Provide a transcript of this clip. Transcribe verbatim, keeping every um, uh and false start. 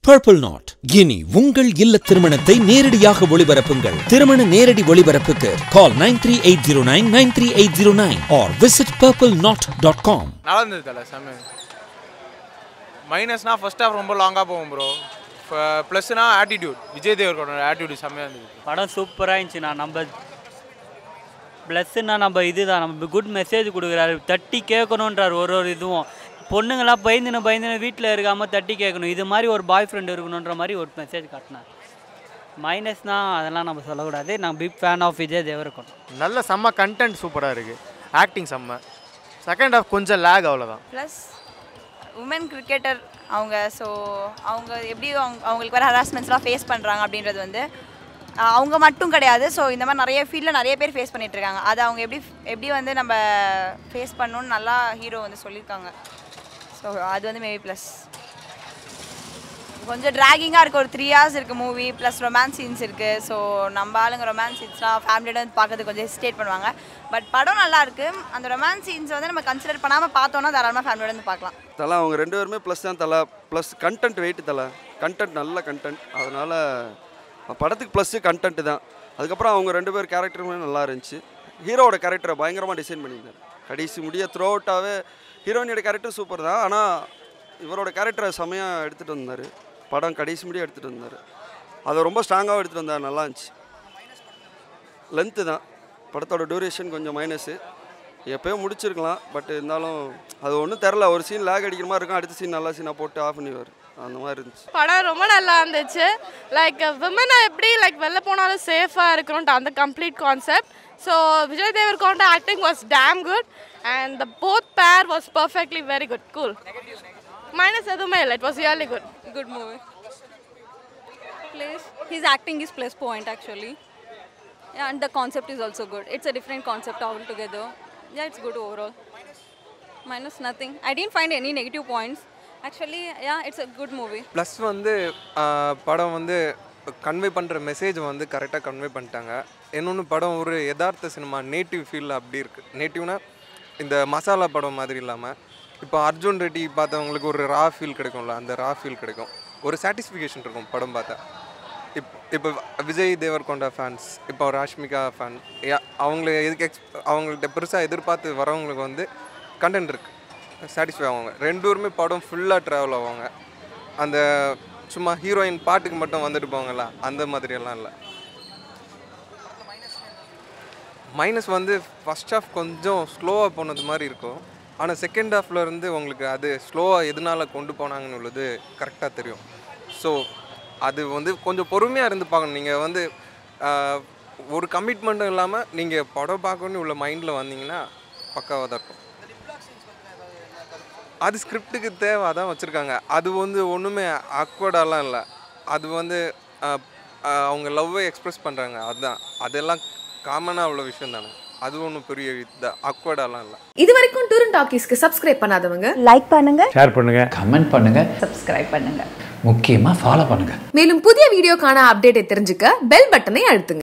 Purple Knot. இனி உங்கள் இல்ல திருமணத்தை நேரடியாக ஒளிபரப்புங்கள். திருமண நேரடி ஒளிபரப்புக்கு call nine three eight zero nine nine three eight zero nine or visit purple knot dot com. நல்லா இருந்தது தல செம. மைனஸ்னா ஃபர்ஸ்ட் ஹாஃப் ரொம்ப லாங்கா போகும் ப்ரோ. ப்ளஸ்னா ஆட்டிட்யூட். விஜய் தேவர்கோட ஆட்டிட்யூட் செமையா இருந்தது. படம் சூப்பரா இருந்துச்சு. நான் நம்ம ப்ளஸ்னா நம்ம இதுதான் நம்ம குட் மெசேஜ் கொடுக்குறாரு. தட்டி கேட்கணுன்றார் ஒரு ஒரு இதுவும். பொண்ணுங்களாம் பயந்துன்னு பயந்துன்னு வீட்டில் இருக்காமல் தட்டி கேட்கணும். இது மாதிரி ஒரு பாய் ஃப்ரெண்டு இருக்கணுன்ற மாதிரி ஒரு மெசேஜ் காட்டினார். மைனஸ்னால் அதெல்லாம் நம்ம சொல்லக்கூடாது. நான் big fan of Vijay Deverakonda. நல்ல செம்ம கண்டென்ட் சூப்பராக இருக்குது. ஆக்டிங் செம்ம. செகண்ட் ஹாஃப் கொஞ்சம் லேக் அவ்வளோதான். ப்ளஸ் உமன் கிரிக்கெட்டர் அவங்க ஸோ அவங்க எப்படி அவங்க அவங்களுக்கு வர ஹராஸ்மெண்ட்ஸ்லாம் ஃபேஸ் பண்ணுறாங்க அப்படின்றது வந்து அவங்க மட்டும் கிடையாது. ஸோ இந்த மாதிரி நிறைய ஃபீல்டில் நிறைய பேர் ஃபேஸ் பண்ணிகிட்ருக்காங்க. அதை அவங்க எப்படி எப்படி வந்து நம்ம ஃபேஸ் பண்ணணுன்னு நல்லா ஹீரோ வந்து சொல்லியிருக்காங்க. ஸோ அது வந்து மேபி ப்ளஸ் கொஞ்சம் ட்ராகிங்காக இருக்குது. ஒரு த்ரீ ஹவர்ஸ் இருக்குது மூவி. ப்ளஸ் ரொமான்ஸ் சீன்ஸ் இருக்குது. ஸோ நம்ம ஆளுங்க ரொமான்ஸ் சீன்ஸ்லாம் ஃபேமிலியோட வந்து பார்க்கறதுக்கு கொஞ்சம் ஹெசிடேட் பண்ணுவாங்க. பட் படம் நல்லா இருக்குது. அந்த ரொமான்ஸ் சீன்ஸ் வந்து நம்ம கன்சிடர் பண்ணாமல் பார்த்தோன்னா தாராளமாக ஃபேமிலியோட வந்து பார்க்கலாம். தலை அவங்க ரெண்டு பேருமே ப்ளஸ் தான் தலை. ப்ளஸ் கண்டென்ட் வெயிட் தலை. கண்டென்ட் நல்ல கண்டென்ட். அதனால் படத்துக்கு ப்ளஸ்ஸு கண்டென்ட்டு தான். அதுக்கப்புறம் அவங்க ரெண்டு பேர் கேரக்டருமே நல்லா இருந்துச்சு. ஹீரோவோட கேரக்டரை பயங்கரமாக டிசைன் பண்ணியிருந்தார். கடைசி முடிய த்ரூ அவுட்டாகவே ஹீரோயினோட கேரக்டர் சூப்பர் தான். ஆனால் இவரோட கேரக்டரை செமையாக எடுத்துகிட்டு வந்தார். படம் கடைசி முடிய எடுத்துகிட்டு வந்தார். அதை ரொம்ப ஸ்ட்ராங்காகவும் எடுத்துகிட்டு வந்தார். நல்லா இருந்துச்சு. லென்த்து தான் படத்தோட டூரேஷன் கொஞ்சம் மைனஸு. எப்போயும் முடிச்சிருக்கலாம். பட் இருந்தாலும் அது ஒன்றும் தெரில. ஒரு சீன் லேக் அடிக்கிற மாதிரி இருக்கும். அடுத்த சீன் நல்லா சீனாக போட்டு ஆஃப் பண்ணிடுவார். அந்த மாதிரி இருந்துச்சு. படம் ரொம்ப நல்லா இருந்துச்சு. லைக் விமனை எப்படி லைக் வெளில போனாலும் சேஃபாக இருக்கணும்ட்டு அந்த complete concept. So Vijay Deverakonda acting was damn good and the both pair was perfectly very good. Cool. Minus எதுவுமே இல்லை. It was really good. Good movie. Plus, his acting is plus point actually. Yeah, and the concept is also good. It's a different concept altogether. Yeah, it's good overall. Minus nothing. I didn't find any negative points. Actually, yeah, it's a good movie. Plus வந்து படம் வந்து convey பண்ணுற message வந்து கரெக்டாக convey பண்ணிட்டாங்க. இன்னொன்று படம் ஒரு யதார்த்த சினிமா நேட்டிவ் ஃபீல் அப்படி இருக்குது. நேட்டிவ்னா இந்த மசாலா படம் மாதிரி இல்லாமல் இப்போ அர்ஜுன் ரெட்டி பார்த்தவங்களுக்கு ஒரு ரா ஃபீல் கிடைக்கும்ல, அந்த ரா ஃபீல் கிடைக்கும். ஒரு சாட்டிஸ்ஃபிகேஷன் இருக்கும் படம் பார்த்தா. இப் இப்போ விஜய் தேவர்கொண்டா ஃபேன்ஸ், இப்போ ராஷ்மிகா ஃபேன், அவங்கள எதுக்கு எக்ஸ் அவங்கள்ட்ட பெருசாக எதிர்பார்த்து வரவங்களுக்கு வந்து கண்டென்ட் இருக்குது, சாட்டிஸ்ஃபை ஆவாங்க. ரெண்டு பேருமே படம் ஃபுல்லாக ட்ராவல் ஆவாங்க. அந்த சும்மா ஹீரோயின் பாட்டுக்கு மட்டும் வந்துட்டு போவாங்களா அந்த மாதிரியெல்லாம் இல்லை. மைனஸ் வந்து ஃபஸ்ட் ஹாஃப் கொஞ்சம் ஸ்லோவாக போனது மாதிரி இருக்கும். ஆனால் செகண்ட் ஹாஃபில் இருந்து உங்களுக்கு அது ஸ்லோவாக எதனால் கொண்டு போனாங்கன்னு உள்ளது கரெக்டாக தெரியும். ஸோ அது வந்து கொஞ்சம் பொறுமையாக இருந்து பார்க்கணும். நீங்கள் வந்து ஒரு கமிட்மெண்ட்டும் இல்லாமல் நீங்கள் படம் பார்க்கணுன்னு உள்ள மைண்டில் வந்தீங்கன்னா பக்காவாக தான் இருக்கும். அது ஸ்கிரிப்டுக்கு தேவை அதான் வச்சுருக்காங்க. அது வந்து ஒன்றுமே ஆக்வர்டாலாம் இல்லை. அது வந்து அவங்க லவ்வை எக்ஸ்ப்ரெஸ் பண்ணுறாங்க. அதுதான் அதெல்லாம் காமனாக உள்ள விஷயம் தானே. அது ஒன்றும் பெரிய அக்வர்டாலாம் இல்லை. இது வரைக்கும் டூர் அண்ட் டாக்கீஸ்க்கு சப்ஸ்கிரைப் பண்ணாதவங்க லைக் பண்ணுங்க, ஷேர் பண்ணுங்க, கமெண்ட் பண்ணுங்க, சப்ஸ்கிரைப் பண்ணுங்க, முக்கியமாக ஃபாலோ பண்ணுங்க. மேலும் புதிய வீடியோக்கான அப்டேட்டை தெரிஞ்சுக்க பெல் பட்டனை அழுத்துங்க.